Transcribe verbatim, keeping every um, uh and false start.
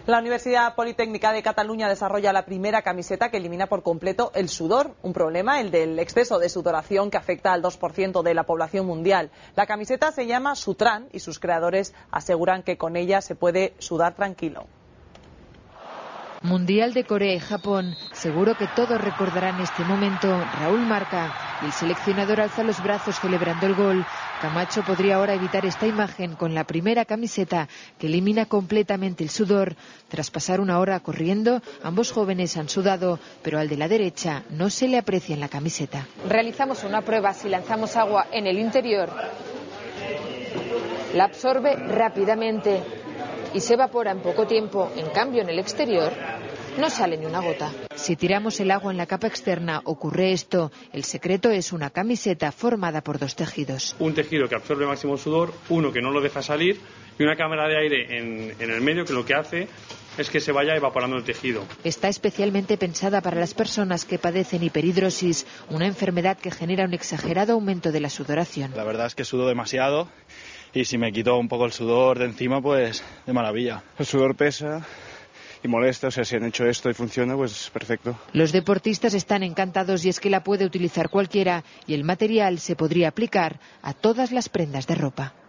La Universidad Politécnica de Cataluña desarrolla la primera camiseta que elimina por completo el sudor, un problema, el del exceso de sudoración que afecta al dos por ciento de la población mundial. La camiseta se llama Sutran y sus creadores aseguran que con ella se puede sudar tranquilo. Mundial de Corea y Japón. Seguro que todos recordarán este momento. Raúl marca y el seleccionador alza los brazos celebrando el gol. Camacho podría ahora evitar esta imagen con la primera camiseta que elimina completamente el sudor. Tras pasar una hora corriendo, ambos jóvenes han sudado, pero al de la derecha no se le aprecia en la camiseta. Realizamos una prueba si lanzamos agua en el interior. La absorbe rápidamente y se evapora en poco tiempo. En cambio, en el exterior no sale ni una gota. Si tiramos el agua en la capa externa ocurre esto. El secreto es una camiseta formada por dos tejidos. Un tejido que absorbe máximo sudor, uno que no lo deja salir y una cámara de aire en, en el medio que lo que hace es que se vaya evaporando el tejido. Está especialmente pensada para las personas que padecen hiperhidrosis, una enfermedad que genera un exagerado aumento de la sudoración. La verdad es que sudo demasiado y si me quito un poco el sudor de encima, pues de maravilla. El sudor pesa y molesta, o sea, si han hecho esto y funciona, pues perfecto. Los deportistas están encantados y es que la puede utilizar cualquiera y el material se podría aplicar a todas las prendas de ropa.